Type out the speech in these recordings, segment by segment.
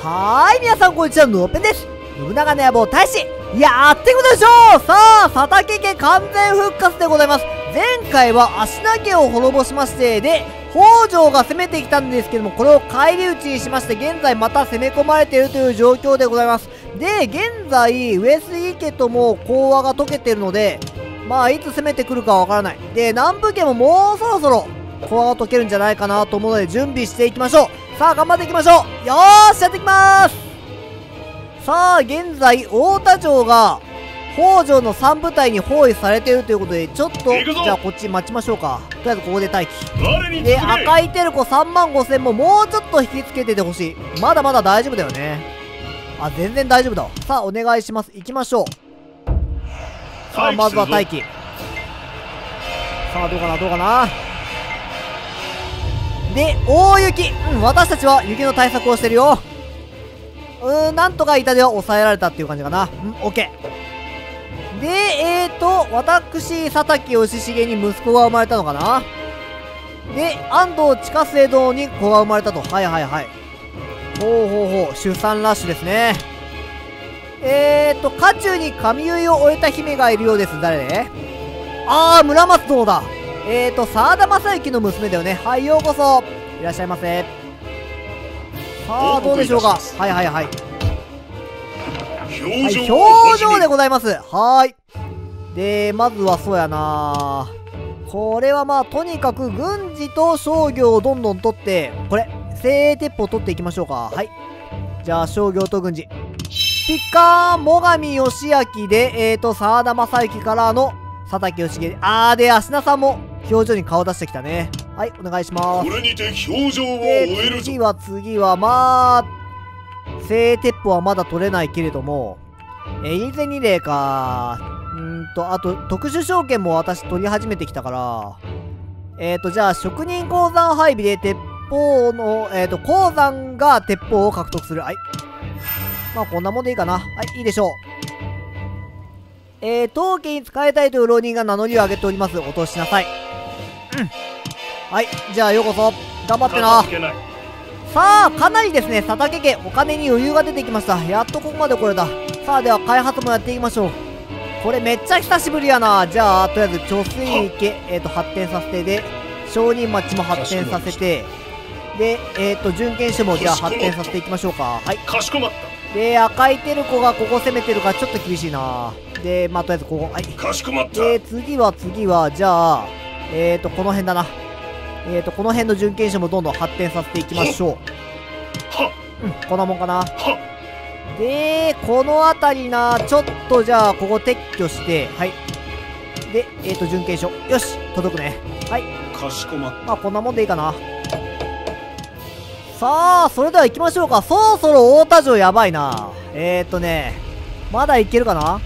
皆さんこんにちは、のっぺんです。信長の野望大使、やっていくでしょう。さあ、佐竹家完全復活でございます。前回は足名家を滅ぼしまして、で、北条が攻めてきたんですけども、これを返り討ちにしまして、現在また攻め込まれているという状況でございます。で、現在、上杉家とも講和が解けているので、まあ、いつ攻めてくるかわからない。で、南部家ももうそろそろ、講和が解けるんじゃないかなと思うので、準備していきましょう。さあ、頑張っていきましょう。よーし、やっていきまーす。さあ、現在、太田城が、北条の3部隊に包囲されているということで、ちょっと、じゃあこっち待ちましょうか。とりあえずここで待機。で、赤いテルコ35000ももうちょっと引きつけててほしい。まだまだ大丈夫だよね。あ、全然大丈夫だわ。さあ、お願いします。行きましょう。さあ、まずは待機。さあ、どうかな、どうかな。で、大雪。私たちは雪の対策をしてるよ。なんとか痛手は抑えられたっていう感じかな。オッケー。で、私、佐竹義重に息子が生まれたのかな。で、安藤近末殿に子が生まれたと。はいはいはい。ほうほうほう、出産ラッシュですね。家中に髪結いを終えた姫がいるようです。誰で？村松殿だ。沢田正幸の娘だよね。はい、ようこそ。いらっしゃいませ。さあ、どうでしょうか。はいはいはい。はい、表情でございます。はーい。で、まずはそうやな。これはまあ、とにかく軍事と商業をどんどん取って、これ、精鋭鉄砲取っていきましょうか。はい。じゃあ、商業と軍事。ピッカーン、最上義明で、沢田正幸からの佐竹義重。で、芦名さんも表情に顔出してきたね。はい、お願いします。 これにて表情を終えるぞ。 次は、まあ、精鋭鉄砲はまだ取れないけれども、イゼ2例か。あと、特殊証券も私取り始めてきたから、じゃあ、職人鉱山配備で鉄砲の、鉱山が鉄砲を獲得する。はい。まあ、こんなもんでいいかな。はい、いいでしょう。当家に使いたいという浪人が名乗りを上げております。お通ししなさい。はい、じゃあ、ようこそ。頑張ってな。さあ、かなりですね、佐竹家、お金に余裕が出てきました。やっとここまで来れた。さあ、では開発もやっていきましょう。これめっちゃ久しぶりやな。じゃあ、とりあえず、貯水池、発展させて、で、商人町も発展させて、で、準検所もじゃあ発展させていきましょうか。はい。 かしこまった。 で、赤いテルコがここ攻めてるからちょっと厳しいな。で、まあ、とりあえずここ。はい。 かしこまった。 で、次は、じゃあ、この辺だな。この辺の準検所もどんどん発展させていきましょう。こんなもんかな。で、この辺りな、ちょっとじゃあ、ここ撤去して、はい。で、準検所。よし、届くね。はい。 かしこまった。 まあ、こんなもんでいいかな。さあ、それでは行きましょうか。そろそろ太田城やばいな。まだいけるかな。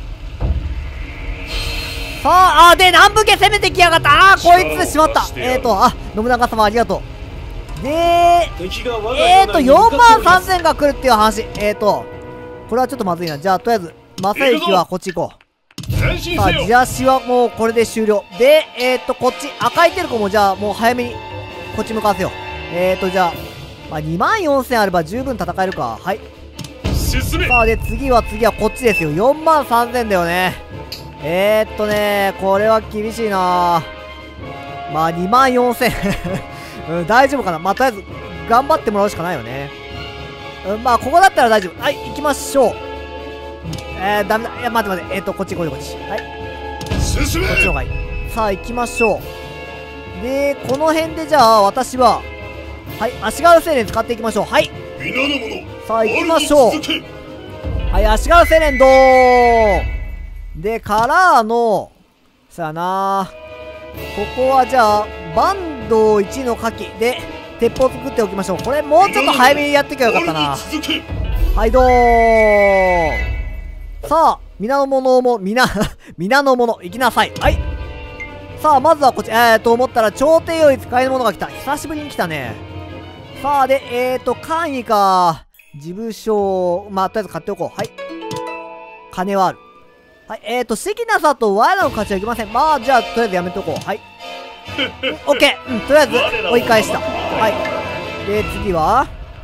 さあ、で、南部家攻めてきやがった。こいつしまった。信長様ありがとう。で、43000が来るっていう話。これはちょっとまずいな。じゃあ、とりあえず、正幸はこっち行こう。さあ、地足はもうこれで終了。で、こっち、赤いテルコもじゃあ、もう早めに、こっち向かわせよう。じゃあ、まあ、24000あれば十分戦えるか。はい。さあ、で、次はこっちですよ。43000だよね。これは厳しいな。まあ、24000。大丈夫かな。まあ、とりあえず、頑張ってもらうしかないよね。まあ、ここだったら大丈夫。はい、行きましょう。ダメだ。いや、待って。こっち行こうよ、こっち。はい。 進め。 こっちの方がいい。さあ、行きましょう。で、この辺でじゃあ、私は、はい、足軽青年使っていきましょう。はい。さあ、行きましょう。はい、足軽青年どーで、からの、さあなここはじゃあ、坂東一の火器で、鉄砲作っておきましょう。これもうちょっと早めにやってきゃよかったな。はいどーさあ、皆の者も、皆の者、行きなさい。はい。さあ、まずはこっち、思ったら、朝廷より使えるものが来た。久しぶりに来たね。さあ、で、簡易か。自武将、まあ、とりあえず買っておこう。はい。金はある。はい、関名さんと我らの勝ちはいけません。まあ、じゃあ、とりあえずやめとこう。はい。オッケー。とりあえず、追い返した。はい。で、次は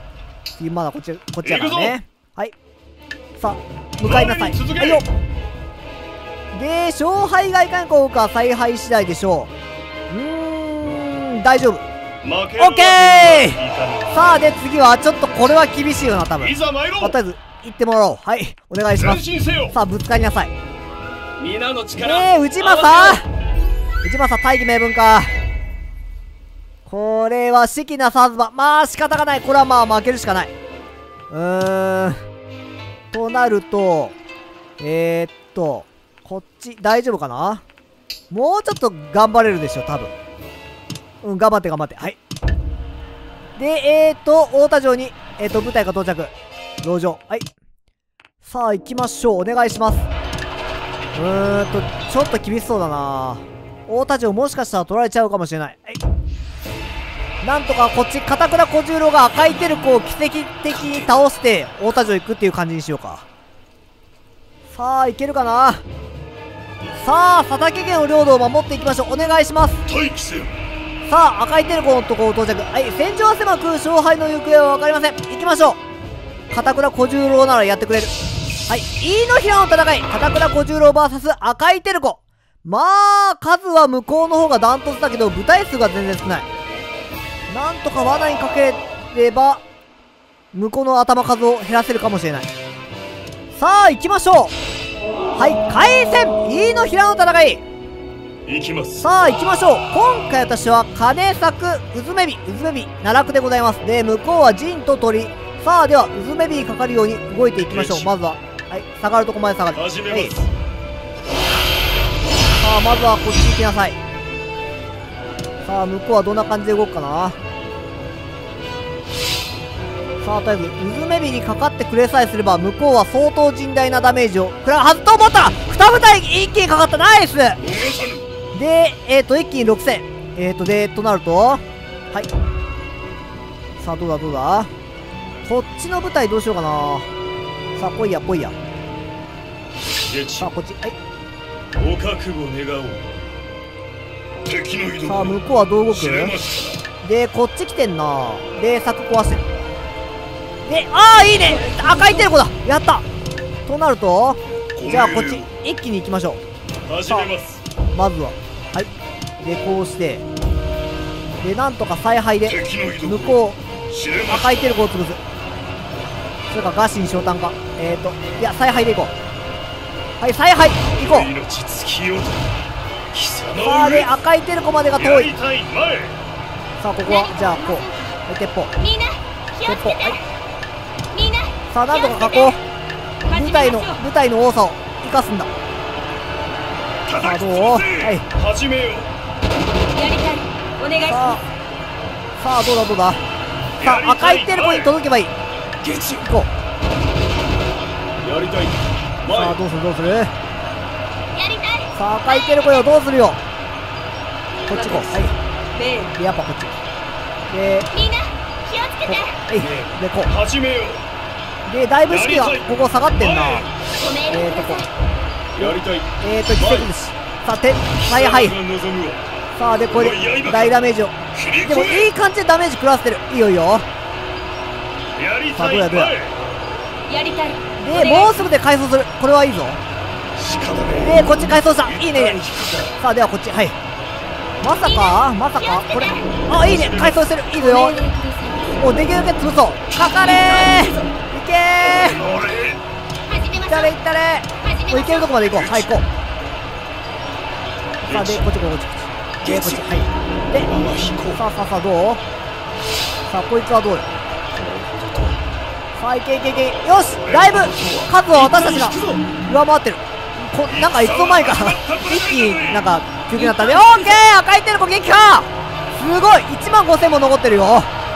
次まだこっちだからね。はい。さあ、向かいなさい。はいよ。で、勝敗がいかんかどうかは采配次第でしょう。大丈夫。オッケー。さあ、で、次は、ちょっとこれは厳しいよな、多分。とりあえず、行ってもらおう。はい、お願いします。さあ、ぶつかりなさい。内政大義名分か。これは士気なさずば。まあ仕方がない。これはまあ負けるしかない。となると、こっち大丈夫かな。もうちょっと頑張れるでしょ、多分。頑張って。はい。で、太田城に、部隊が到着。籠城。はい。さあ、行きましょう。お願いします。ちょっと厳しそうだな。太田城もしかしたら取られちゃうかもしれない。はい。なんとかこっち、片倉小十郎が赤いテルコを奇跡的に倒して、太田城行くっていう感じにしようか。さあ、いけるかな。さあ、佐竹家の領土を守っていきましょう。お願いします。さあ、赤いテルコのところ到着。はい、戦場は狭く、勝敗の行方は分かりません。行きましょう。片倉小十郎ならやってくれる。はい、飯の平の戦い。片倉小十郎 VS 赤いテルコ。まあ、数は向こうの方がダントツだけど、部隊数が全然少ない。なんとか罠にかければ、向こうの頭数を減らせるかもしれない。さあ、行きましょう。はい、開戦飯の平の戦い。さあ、行きましょう。今回私は、金作、うずめび、奈落でございます。で、向こうは陣と鳥。さあ、では、うずめびにかかるように動いていきましょう。まずは、はい、下がるとこまで下がる。はい。さあ、まずはこっち行きなさい。さあ、向こうはどんな感じで動くかな。さあ、とりあえず、うずめびにかかってくれさえすれば、向こうは相当甚大なダメージを食らうはずと思ったら、2部隊一気にかかった。ナイスで、一気に6000。で、となると、はい。さあ、どうだこっちの部隊どうしようかな。さあ、来いや。さあ、こっち。はい。 お覚悟願おう。敵の移動。 さあ、向こうはどう動く？で、こっち来てんな。で、柵壊してる。で、いいね。赤いテルコだ。やった。となると、じゃあこっち、一気に行きましょう。さあ、まずは。はい。で、こうして。で、なんとか采配で、向こう、赤いテルコを潰す。それか、ガシン昇胆か。いや、采配でいこう。はい、采配、行こう。さあ、で、赤いテルコまでが遠い。さあ、ここは、じゃあ、こう。はい、鉄砲。はい。さあ、なんとか囲おう。部隊の多さを生かすんだ。さあ、どう？はい。さあ、どうだ。さあ、赤いテルコに届けばいい。行こう。さあ、どうする？さあ、赤いテルコよ、どうするよ。こっち行こう。はい。で、やっぱこっち。で、はい。で、こう。で、だいぶ士気がここ下がってんな。奇跡です。さあ、采配。さあ、で、これで大ダメージを。でも、いい感じでダメージ食らわせてる。いいよ。さあ、どうや。で、もうすぐで回想する。これはいいぞ。で、こっち回想した。いいね。さあ、ではこっち。はい。まさかこれ。いいね。回想してる。いいぞよ。もうできるだけ潰そう。かかれー。いけー。いったれ。もういけるとこまで行こう。はい、行こう。さあ、で、こっち。で、こっち。はい。で、さあ、どう？さあ、こいつはどうよ。さあ、いけ。よし、だいぶ数を私たちが上回ってる。なんかいつの間にか一気になんか急になったね。オーケー、赤いテルコ撃破。すごい、15000も残ってるよ。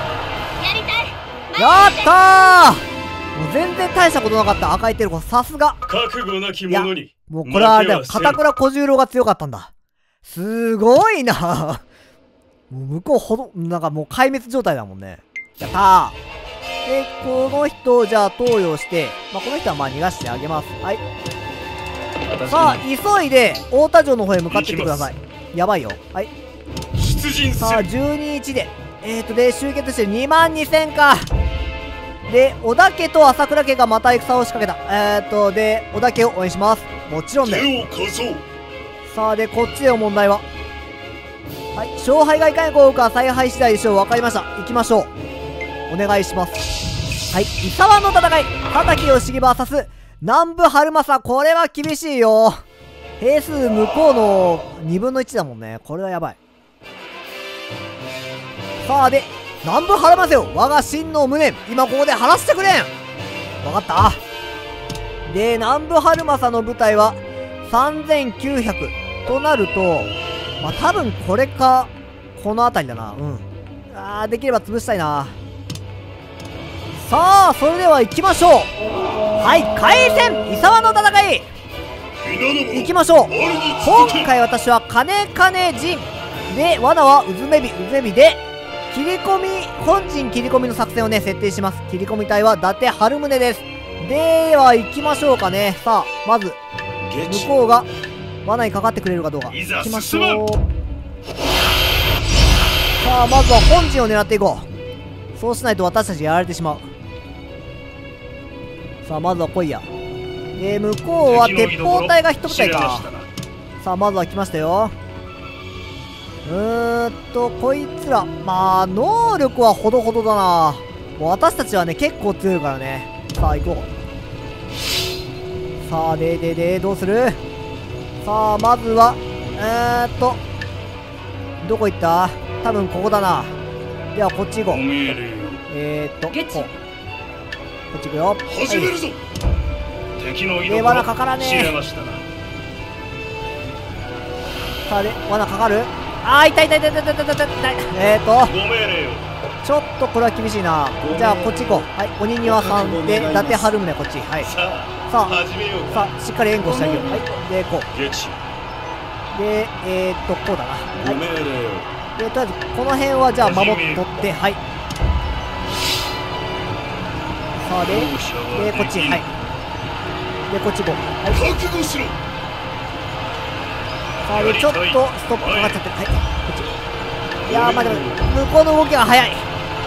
やったー。もう全然大したことなかった。赤いテルコ、さすが。いや、もうこれはあれだよ、片倉小十郎が強かったんだ。すごいな。もう向こうなんかもう壊滅状態だもんね。やったー。で、この人をじゃあ投与して、この人は逃がしてあげます。はい。さあ、急いで太田城の方へ向かってってください。やばいよ。はい。さあ、12日で。で、集結して22000か。 で、小田家と朝倉家がまた戦を仕掛けた。で、小田家を応援します。もちろんだよ。 手を貸そう。 さあ、で、こっちでの問題は。はい、勝敗がいかにこうか采配次第でしょう。わかりました。行きましょう。お願いします。はい、伊沢の戦い。畑義樹 VS 南部春政。これは厳しいよ。兵数向こうの2分の1だもんね。これはやばい。さあ、で、南部晴らませよ。我が真の無念。今ここで晴らしてくれん。わかった。で、南部春政の部隊は3900となると、まあ、多分これか、この辺りだな。うん。できれば潰したいな。さあ、それでは行きましょう。はい、開戦伊沢の戦い行きましょう。今回私は金陣で、罠はうずめびで、切り込み、本陣切り込みの作戦をね、設定します。切り込み隊は伊達春宗です。では、行きましょうかね。さあ、まず、向こうが、罠にかかってくれるかどうか。行きましょう。さあ、まずは本陣を狙っていこう。そうしないと私たちやられてしまう。さあ、まずは来いや。向こうは鉄砲隊が一部隊か。さあ、まずは来ましたよ。こいつら、まあ、能力はほどほどだな。もう私たちはね、結構強いからね。さあ、行こう。さあ、どうする？さあ、まずは、どこ行った？多分ここだな。では、こっち行こう。こっち行くよ。 始めるぞ。敵ので、罠かからねえ。さあ、で、罠かかる？痛い。ちょっとこれは厳しいな。じゃあ、こっち行こう。はい、鬼庭さんで、伊達春宗こっち。はい。さあ、しっかり援護してあげよう。はい。で、こう。で、こうだな。はい。で、とりあえず、この辺はじゃあ、守っとって、はい。さあ、で、こっち、はい。で、こっち行こう。はい。 覚悟しろ。 さあ、で、ちょっとストップかかっちゃってる。はい、こっち。いやー、まあでも、向こうの動きが速い。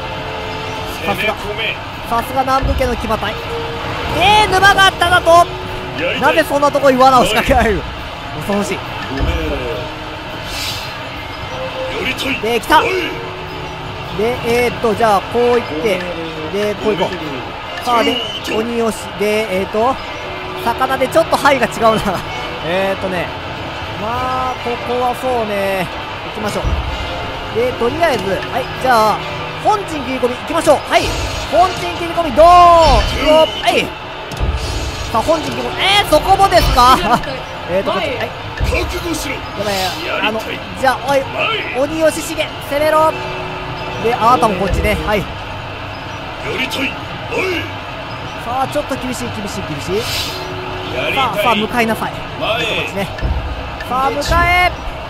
さすが南部家の騎馬隊。沼があっただと。なぜそんなとこに罠を仕掛けられる？恐ろしい。で、来た。で、じゃあ、こう行って、で、こう行こう。さあ、で、鬼押し、で、魚でちょっと範囲が違うな。まあ、ここはそうね、行きましょう。で、とりあえず、はい、じゃあ、本陣切り込み、行きましょう。はい、本陣切り込み、ドーンはい。さあ、本陣切り込み、そこもですかこっち、はい。 覚悟しろ。 やばい、じゃあ、おい、鬼押ししげ、攻めろ。で、あなたもこっちね、はい。 やりたい。 さあ、ちょっと厳しい。さあ、向かいなさい。こっちね。さあ、向かえ。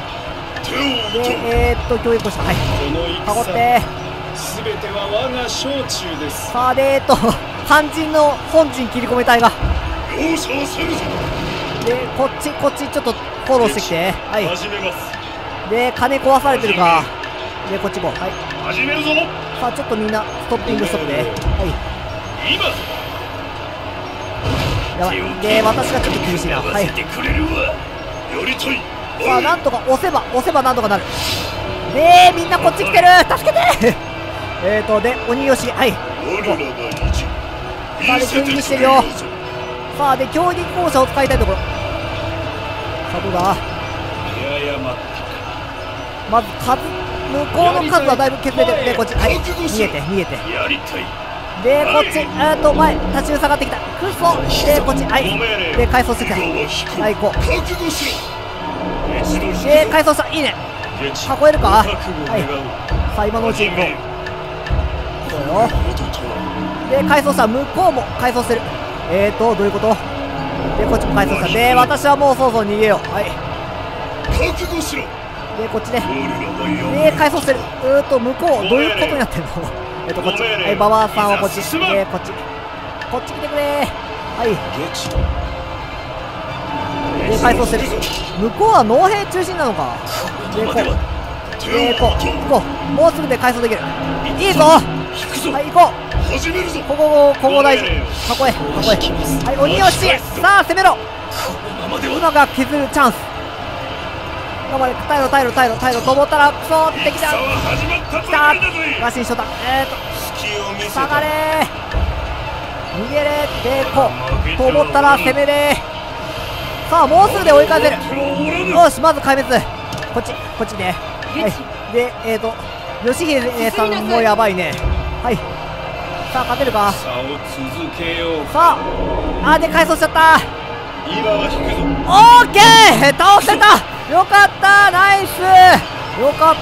で、教育をした。はい。囲って。 すべては我が掌中です。 さあ、で、肝心の本陣切り込め隊が。 容赦はせるぞ。 で、こっち、ちょっとフォローしてきて。はい。 始めます。 で、金壊されてるか。で、こっち行こう。はい。 始めるぞ。 さあ、ちょっとみんな、ストッピングしとくね。はい。 今。 やばい。で、私がちょっと厳しいな。はい。さあ、なんとか押せばなんとかなる。で、みんなこっち来てる。助けて。で、鬼押し、はい。さあ、で、競技してるよ。さあ、で、競技校舎を使いたいところ。さあ、どうだ。まず、向こうの数はだいぶ削れてる。で、こっち、はい。逃げて。で、こっち、前、立ちふさがってきた。クソ。で、こっち、はい。で、回想してきた。はい、行こう。で、回想した。いいね。囲えるか。はい。さあ、今のうち行こう。そうよ。で、回想した。向こうも回想してる。どういうこと？で、こっちも回想した。で、私はもうそろそろ逃げよう。はい。で、こっちね。で、回想してる。向こう、どういうことになってんの？こっち。はい、馬場さんはこっち。で、こっち。こっち来てくれ。はい。で、回想してる。向こうは農兵中心なのか。で、行こう。もうすぐで回想できる。いいぞ。はい、行こう。 始めるぞ。 ここ大事。囲え。はい、鬼押し。さあ攻めろ。 このままでは今が削るチャンス。頑張れ、耐えろと思ったらクソ敵だ。 戦は始まったば来たかりだぜ。 ガシンショタ。 隙を見せ下がた。 れ逃げれでこうと思ったら攻めれ。さあもうすぐで追い返せる。よし、まず壊滅。こっちね。はいで吉秀さんもやばいね。はい、さあ勝てるか。 差を続けよう。 さあで回想しちゃった。 今は引くぞ。 オーケー、倒せた。よかった、ナイス。よかった。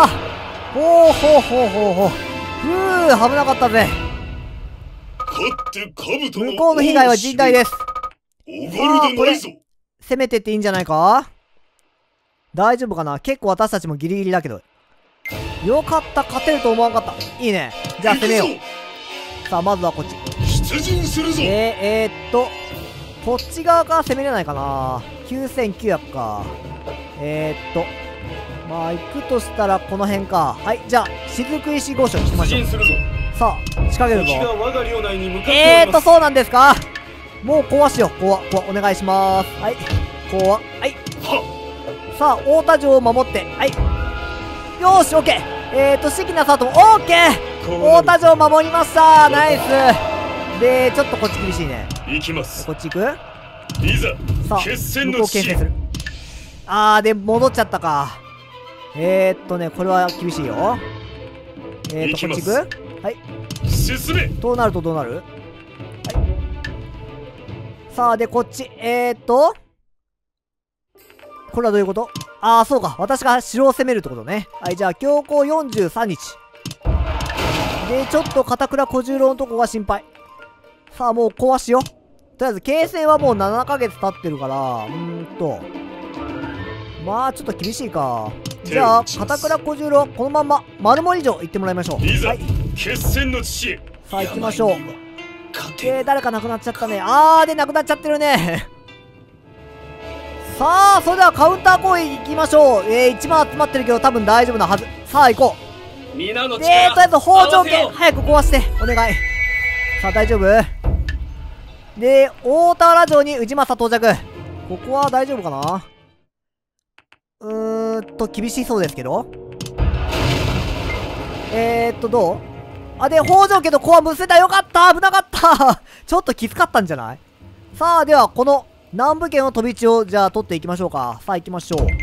ほうふう、危なかったぜ。 勝って兜の向こうの被害は甚大です。 おごるでないぞ。 攻めてっていいんじゃないか。大丈夫かな。結構私たちもギリギリだけど。よかった、勝てると思わんかった。いいね。じゃあ攻めよう。さあまずはこっち。 出陣するぞ。 こっち側から攻めれないかな。9900か。まあ行くとしたらこの辺か。はい、じゃあ雫石御所行きましょう。さあ仕掛けるぞ。そうなんですか。もう壊しよう。お願いします。はい、はい。さあ太田城を守って、はい、よーし、オッケー。四季なさともオッケー。太田城守りました。ナイスで、ちょっとこっち厳しいね。 行きます。 こっち行く。 いざさあ決戦向この地。 う牽制する。で戻っちゃったか。これは厳しいよ。こっち行く。はい、 進め。 どうなる。はい、さあでこっちこれはどういうこと。そうか、私が城を攻めるってことね。はい、じゃあ強行43日で、ちょっと片倉小十郎のとこが心配。さあもう壊しよ。とりあえず形勢はもう7ヶ月経ってるから、まあちょっと厳しいか。じゃあ片倉小十郎このまんま丸森城行ってもらいましょう。はい、 決戦の地へ。 さあ行きましょう。誰か亡くなっちゃったね。で亡くなっちゃってるねさあそれではカウンター攻撃行きましょう。1万集まってるけど多分大丈夫なはず。さあ行こう。とりあえず北条家早く壊してお願い。さあ大丈夫で、大田原城に氏政到着。ここは大丈夫かな。厳しそうですけど。どう。で、北条家とコア結せた。よかった、危なかったちょっときつかったんじゃない。さあではこの南部県の飛び地をじゃあ取っていきましょうか。さあ行きましょう。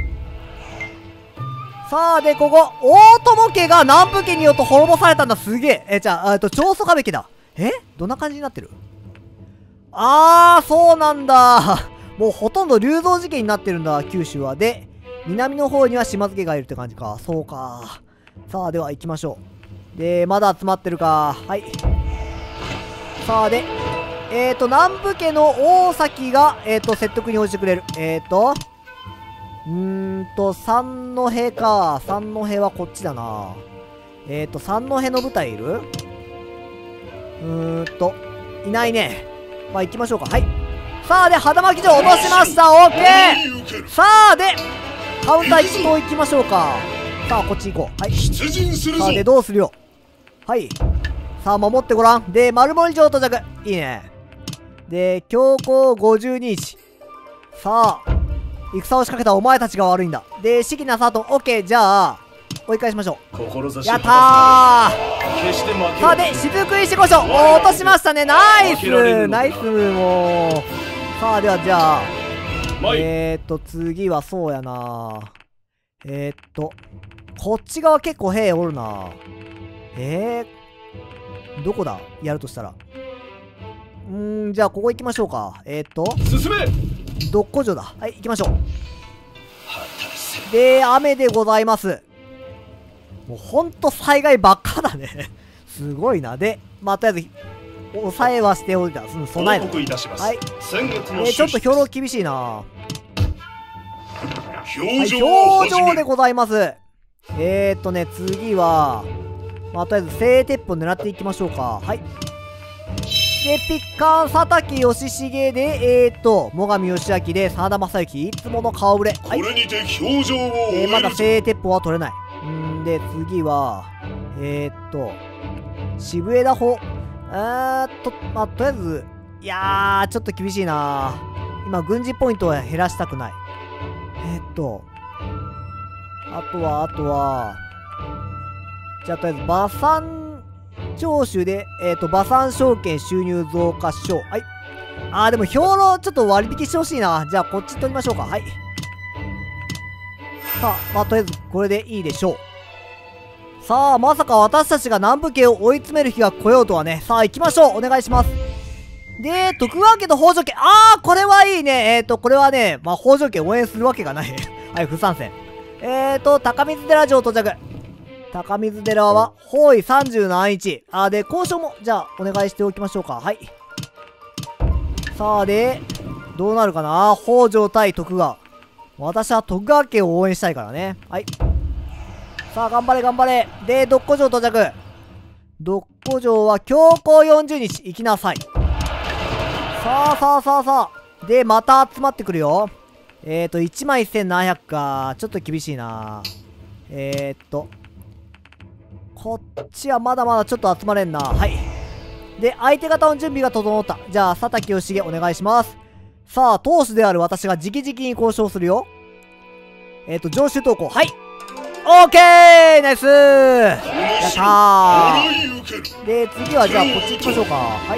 さあで、ここ大友家が南部家によって滅ぼされたんだ。すげえ。じゃあ長宗我部家だ。どんな感じになってる。そうなんだもうほとんど龍造事件になってるんだ、九州は。で、南の方には島津家がいるって感じか。そうか。さあでは行きましょう。で、まだ集まってるか。はい。さあで、南部家の大崎が説得に応じてくれる。三戸か。三戸はこっちだな。三戸の部隊いる。いないね。まあ行きましょうか。はい。さあで、肌巻城落としました。オッケー。さあで、カウンター一度行きましょうか。さあこっち行こう。はい。さあで、どうするよ。はい。さあ守ってごらん。で、丸森城到着。いいね。で、強行52日。さあ戦を仕掛けたお前たちが悪いんだ。で、四季なさと、オッケー。じゃあ追い返しましょう。やったー。さあで、雫石御所落としましたね。ナイスナイス。もうさあでは、じゃあ次はそうやな。こっち側結構兵おるな。どこだやるとしたら。じゃあここ行きましょうか。 進め。 どっこ城だ。はい、行きましょう。で、雨でございます。もうほんと災害ばっかだねすごいな。で、まあ、とりあえず抑えはしておいた。備える。はい。ちょっと兵糧厳しいな。はい、表情でございます。次はまあ、とりあえず聖鉄砲狙っていきましょうか。はい。で、ピッカーン、佐竹義重で、最上義明で、真田正幸、いつもの顔ぶれ。はい。まだ聖鉄砲は取れない。で、次は、渋枝砲。 まあ、とりあえず、いやー、ちょっと厳しいな。今、軍事ポイントは減らしたくない。あとは、じゃあ、とりあえず、馬産徴収で、馬産証券収入増加賞。はい。でも、兵糧ちょっと割引してほしいな。じゃあ、こっち取りましょうか。はい。さあ、まあ、とりあえず、これでいいでしょう。さあ、まさか私たちが南部家を追い詰める日が来ようとはね。さあ、行きましょう。お願いします。で、徳川家と北条家。これはいいね。これはね、まあ、北条家応援するわけがない。はい、不参戦。高水寺城到着。高水寺は、包囲37日。で、交渉も、じゃあ、お願いしておきましょうか。はい。さあ、で、どうなるかな。北条対徳川。私は徳川家を応援したいからね。はい。さあ、頑張れ、頑張れ。で、独古城到着。独古城は、強行40日。行きなさい。さあ。で、また集まってくるよ。11700か。ちょっと厳しいな。こっちはまだまだちょっと集まれんな。はい。で、相手方の準備が整った。じゃあ、佐竹義重お願いします。さあ、当主である私が直々に交渉するよ。常習投稿。はい。オーケーナイスーやったー。で、次はじゃあ、こっち行きましょうか。はい。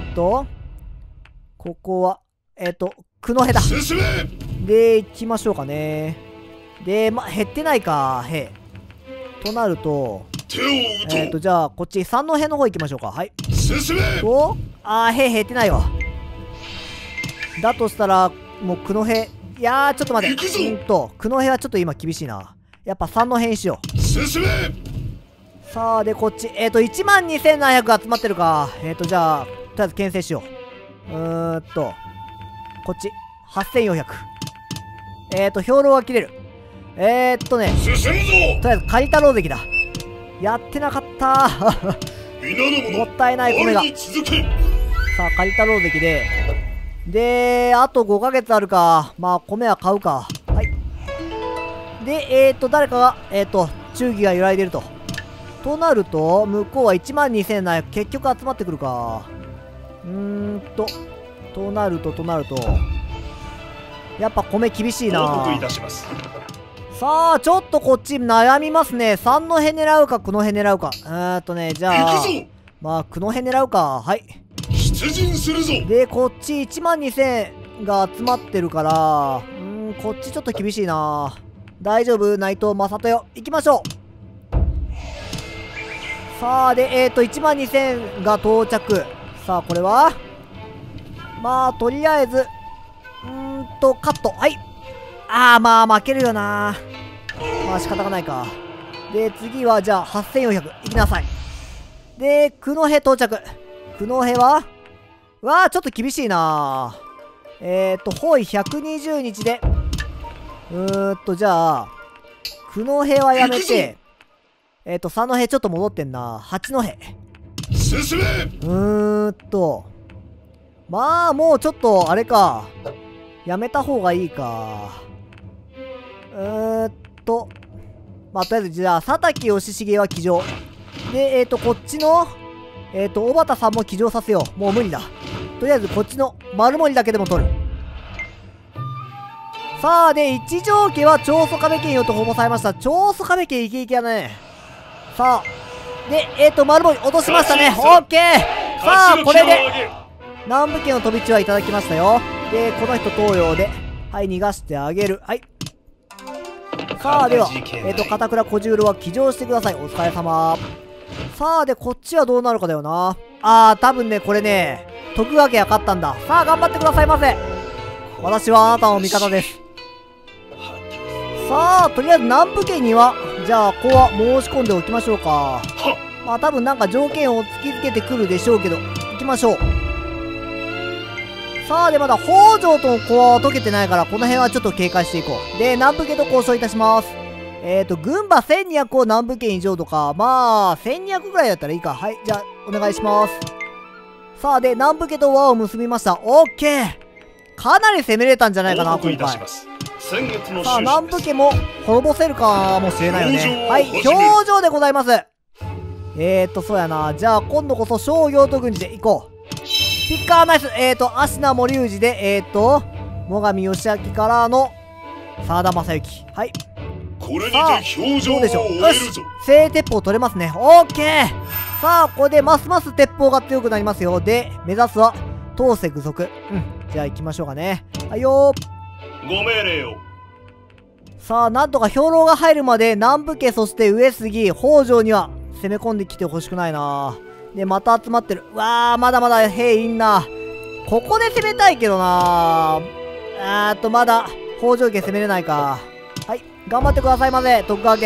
ここは、九戸だ。で、行きましょうかね。で、減ってないか、兵。となると、じゃあ、こっち、三の辺の方行きましょうか。はい。兵減ってないわ。だとしたら、もう、九戸、いやー、ちょっと待って。九戸はちょっと今厳しいな。やっぱ3の辺にしよう。さあ、で、こっち。12700集まってるか。じゃあ、とりあえず牽制しよう。こっち。8400。兵糧は切れる。とりあえず、借りたろう関だ。やってなかったー。もったいない米が。さあ、借りたろう関で、あと5ヶ月あるか。まあ、米は買うか。はい。で、誰かが、忠義が揺らいでると。となると、向こうは12700。結局集まってくるか。となると。やっぱ米厳しいな。さあ、ちょっとこっち悩みますね。3の辺狙うか、9の辺狙うか。じゃあ、まあ、9の辺狙うか。はい。で、こっち12000が集まってるから、こっちちょっと厳しいな。大丈夫内藤正豊。行きましょう。さあ、で、12000が到着。さあ、これはまあ、とりあえず、カット。はい。まあ、負けるよな。まあ、仕方がないか。で、次は、じゃあ、8400。行きなさい。で、九戸到着。九戸はちょっと厳しいな。包囲120日で。じゃあ、九戸はやめて、三戸ちょっと戻ってんな。八戸。まあ、もうちょっと、あれか。やめた方がいいか。まあ、とりあえず、じゃあ、佐竹義重は騎乗。で、こっちの、小畑さんも騎乗させよう。もう無理だ。とりあえず、こっちの丸森だけでも取る。さあ、で、一条家は長宗我部家によって保護されました。長宗我部家イケイケだね。さあ、で、丸森落としましたね。オッケー。さあ、これで、南部家の飛び地はいただきましたよ。で、この人東洋で、はい、逃がしてあげる。はい。さあ、では、片倉小十郎は騎乗してください。お疲れ様。さあ、で、こっちはどうなるかだよな。多分ね、これね、徳川家が勝ったんだ。さあ、頑張ってくださいませ。私はあなたの味方です。さあ、とりあえず南部家には、じゃあ、ここは申し込んでおきましょうか。まあ、多分なんか条件を突きつけてくるでしょうけど、行きましょう。さあ、で、まだ北条とのコアは解けてないから、この辺はちょっと警戒していこう。で、南部家と交渉いたします。軍馬1200を南部家に譲渡か。まあ、1200ぐらいだったらいいか。はい、じゃあ、お願いします。さあ、で、南部家と輪を結びました。オッケー。かなり攻めれたんじゃないかな、今回。さあ、南部家も滅ぼせるかもしれないよね。はい、表情でございます。 そうやな。じゃあ、今度こそ商業と軍事で行こう。ピッカーナイス。芦名森氏で、最上義明からの、沢田正幸。はい。 これにて表情を終えるぞ。 正鉄砲取れますね。オッケー。さあ、これでますます鉄砲が強くなりますよ。で、目指すは、当世具足。じゃあ行きましょうかね。はいよー。 ご命令を。 さあ、なんとか兵糧が入るまで、南部家、そして上杉、北条には、攻め込んできてほしくないな。で、また集まってる。うわー、まだまだ兵いんな。ここで攻めたいけどな。まだ、北条家攻めれないか。はい、頑張ってくださいませ、徳川家。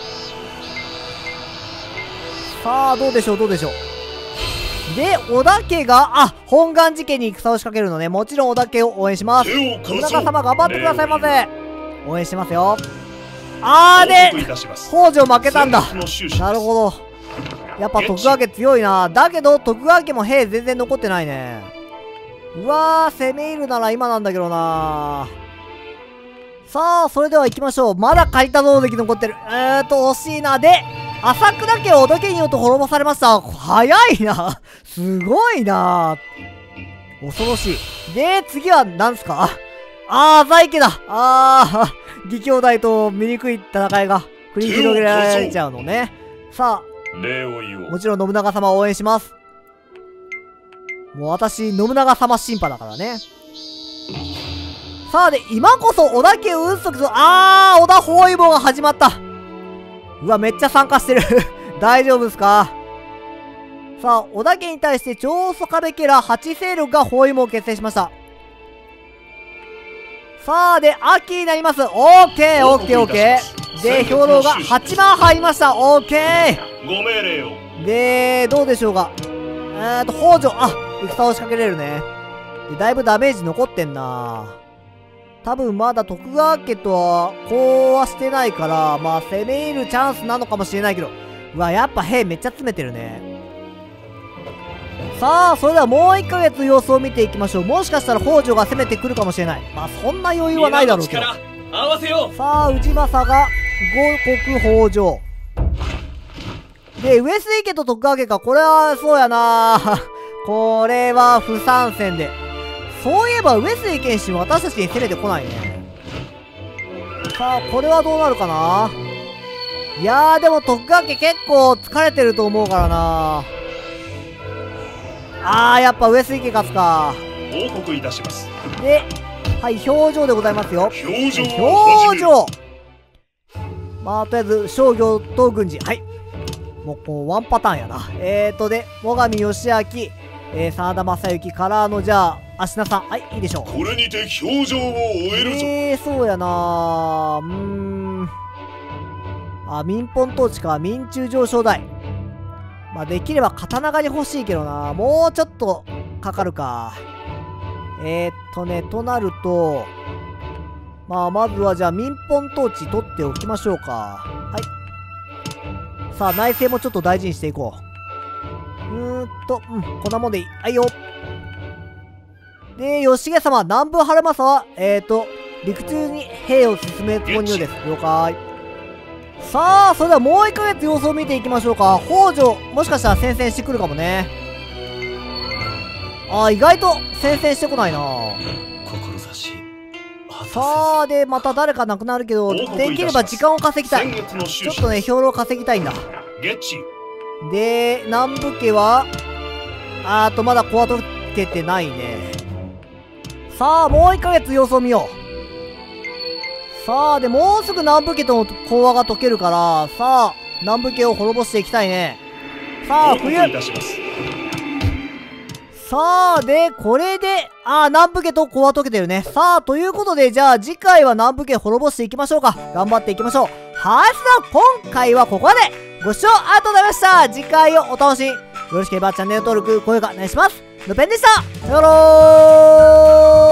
さあ、どうでしょう、どうでしょう。で、織田家が、本願寺家に戦を仕掛けるのね。もちろん織田家を応援します。信長様頑張ってくださいませ。応援してますよ。で、北条負けたんだ。なるほど。やっぱ徳川家強いな。だけど、徳川家も兵全然残ってないね。うわー、攻め入るなら今なんだけどな。さあ、それでは行きましょう。まだ借田増関残ってる。惜しいな。で、朝倉家を織田家によって滅ぼされました。早いな。すごいな。恐ろしい。で、次は何すか？浅井家だ。義兄弟と醜い戦いが繰り広げられちゃうのね。さあ、もちろん信長様を応援します。もう私、信長様審判だからね。さあ、で、今こそ織田家を打つときと、織田包囲網が始まった。うわ、めっちゃ参加してる。大丈夫ですか？さあ、織田家に対して長宗我部家ら8勢力が包囲網を結成しました。さあ、で、秋になります。オーケー、オーケー、オーケー。で、兵糧が8万入りました。オーケー。 ご命令を。 で、どうでしょうか。北条、戦を仕掛けれるね。で、だいぶダメージ残ってんな。多分まだ徳川家とは、こうはしてないから、まあ、攻め入るチャンスなのかもしれないけど。うわ、やっぱ兵めっちゃ詰めてるね。さあ、それではもう1ヶ月様子を見ていきましょう。もしかしたら北条が攻めてくるかもしれない。まあ、そんな余裕はないだろうけど。さあ、氏政が五国北条。で、上杉家と徳川家か。これは、そうやな。これは不参戦で。そういえば上杉謙信は私たちに攻めてこないね。さあ、これはどうなるかな。いやー、でも徳川家結構疲れてると思うからな。やっぱ上杉家勝つか。 報告いたします。 で、はい、表情でございますよ。 表情。 まあ、とりあえず、商業と軍事。はい。もう、こう、ワンパターンやな。で、最上義明、真田正幸からの、じゃあ、芦名さん。はい、いいでしょう。 これにて表情を終えるぞ。 そうやな。民本統治か、民中上昇台。まあ、できれば刀狩り欲しいけどな。もうちょっとかかるか。となると、まあ、まずはじゃあ民本統治取っておきましょうか。はい。さあ、内政もちょっと大事にしていこう。こんなもんでいい。はいよ。で、義重様、南部晴政は、陸中に兵を進めつもりのようです。了解。さあ、それではもう1ヶ月様子を見ていきましょうか。北条、もしかしたら戦線してくるかもね。意外と戦線してこないな。さあ、で、また誰か亡くなるけど、できれば時間を稼ぎたい。ちょっとね、兵糧稼ぎたいんだ。で、南部家は、まだ小は解けてないね。さあ、もう1ヶ月様子を見よう。さあ、で、もうすぐ南部家との講和が解けるから、さあ、南部家を滅ぼしていきたいね。さあ、冬。さあ、で、これで、南部家と講和解けてるね。さあ、ということで、じゃあ次回は南部家滅ぼしていきましょうか。頑張っていきましょう。はい、それでは今回はここまで。ご視聴ありがとうございました。次回をお楽しみに。よろしければチャンネル登録、高評価お願いします。のぺんでした。さよなら。